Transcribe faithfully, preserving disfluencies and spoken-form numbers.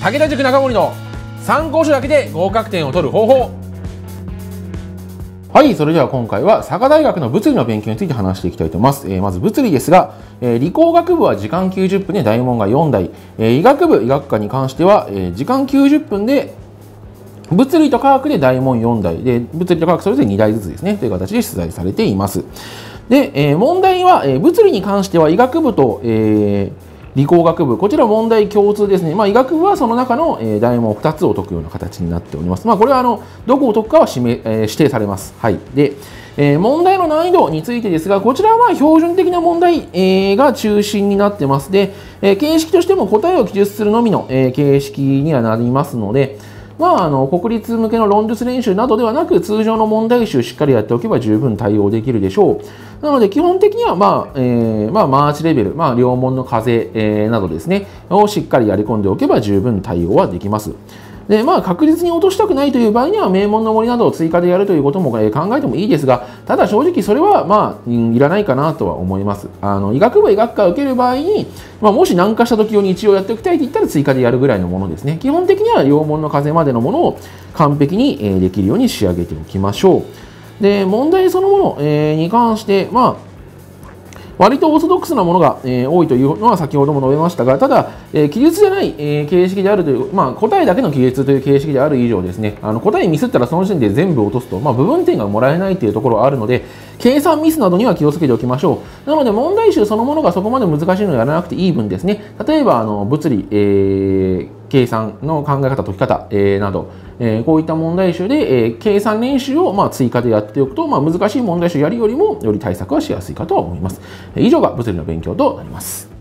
武田塾中森の参考書だけで合格点を取る方法。はい、それでは今回は佐賀大学の物理の勉強について話していきたいと思います。えー、まず物理ですが、えー、理工学部は時間きゅうじゅっぷんで大問がよんだい、えー、医学部医学科に関しては、えー、時間きゅうじゅっぷんで物理と科学で大問よんだいで、物理と科学それぞれにだいずつですねという形で出題されています。で、えー、問題は、えー、物理に関しては医学部と、えー理工学部、こちら問題共通ですね。まあ、医学部はその中の、えー、大問ふたつを解くような形になっております。まあ、これはあのどこを解くかは指名、えー、指定されます。はい。で、えー、問題の難易度についてですが、こちらは標準的な問題、えー、が中心になってます。で、えー、形式としても答えを記述するのみの、えー、形式にはなりますので、まあ、あの国立向けの論述練習などではなく、通常の問題集をしっかりやっておけば十分対応できるでしょう。なので、基本的には、まあえーまあ、マーチレベル、まあ、両門の風、えー、などですね、をしっかりやり込んでおけば十分対応はできます。で、まあ、確実に落としたくないという場合には、名門の森などを追加でやるということも考えてもいいですが、ただ正直それは、まあ、いらないかなとは思います。あの医学部医学科を受ける場合に、まあ、もし難化した時を日曜やっておきたいと言ったら追加でやるぐらいのものですね。基本的には両門の風までのものを完璧にできるように仕上げておきましょう。で、問題そのものに関して、まあ、割とオーソドックスなものが、えー、多いというのは先ほども述べましたが、ただ、えー、記述じゃない、えー、形式であるという、まあ、答えだけの記述という形式である以上ですね、あの答えミスったらその時点で全部落とすと、まあ、部分点がもらえないというところがあるので、計算ミスなどには気をつけておきましょう。なので、問題集そのものがそこまで難しいのをやらなくていい分ですね、例えばあの物理、えー、計算の考え方、解き方、えー、など、えー、こういった問題集で、えー、計算練習をまあ追加でやっておくと、まあ、難しい問題集やるよりもより対策はしやすいかとは思います。以上が物理の勉強となります。